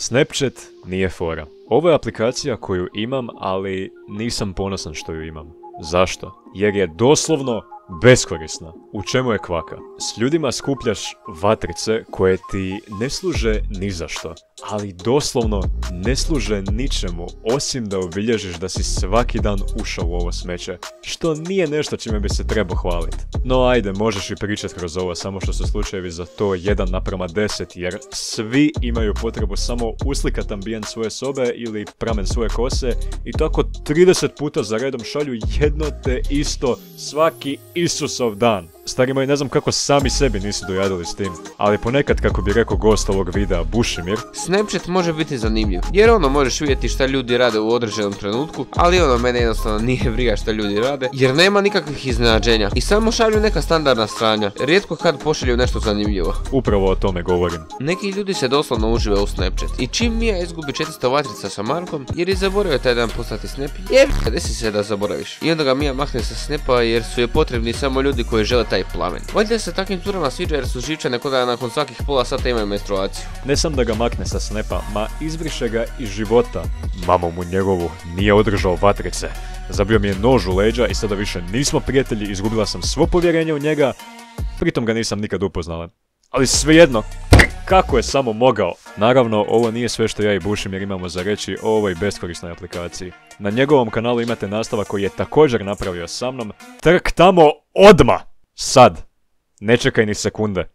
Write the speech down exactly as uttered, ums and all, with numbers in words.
Snapchat nije fora. Ovo je aplikacija koju imam, ali nisam ponosan što ju imam. Zašto? Jer je doslovno beskorisna. U čemu je kvaka? S ljudima skupljaš vatrice koje ti ne služe ni za što, ali doslovno ne služe ničemu osim da obilježiš da si svaki dan ušao u ovo smeće, što nije nešto čime bi se trebao hvaliti. No ajde, možeš i pričat kroz ovo, samo što su slučajevi za to jedan naprema deset, jer svi imaju potrebu samo uslikat ambijent svoje sobe ili pramen svoje kose i tako trideset puta za redom šalju jedno te isto svaki Isusov dan. Stari moji, ne znam kako sami sebi nisu dojadili s tim, ali ponekad, kako bi rekao gost ovog videa, Bušimir, Snapchat može biti zanimljiv, jer ono možeš vidjeti šta ljudi rade u određenom trenutku, ali ono mene jednostavno nije briga šta ljudi rade, jer nema nikakvih iznenađenja i samo šalju neka standardna stranja, rijetko kad pošalju nešto zanimljivo. Upravo o tome govorim. Neki ljudi se doslovno užive u Snapchat i čim Mija izgubi četiristo vatrica sa Markom, jer je zaboravio taj dan poslati snap, je desi se da zaboraviš. I onda ga Mija makne sa snapa jer su je potrebni samo ljudi koji žele taj plamen. Valjda se takvim curama sviđa jer su živčane kod da nakon svakih pola sata imaju menstruaciju. Ne sam da ga makne sa snapa, ma izbriše ga iz života. Mamo mu njegovu, nije održao vatrice. Zabio mi je nož u leđa i sada više nismo prijatelji, izgubila sam svo povjerenje u njega, pritom ga nisam nikad upoznala. Ali svejedno, kako je samo mogao? Naravno, ovo nije sve što ja i Bušimir imamo za reći o ovoj beskorisnoj aplikaciji. Na njegovom kanalu imate nastavak koji je također napravio sa mnom. Trk tamo odma! Sad! Ne čekaj ni sekunde.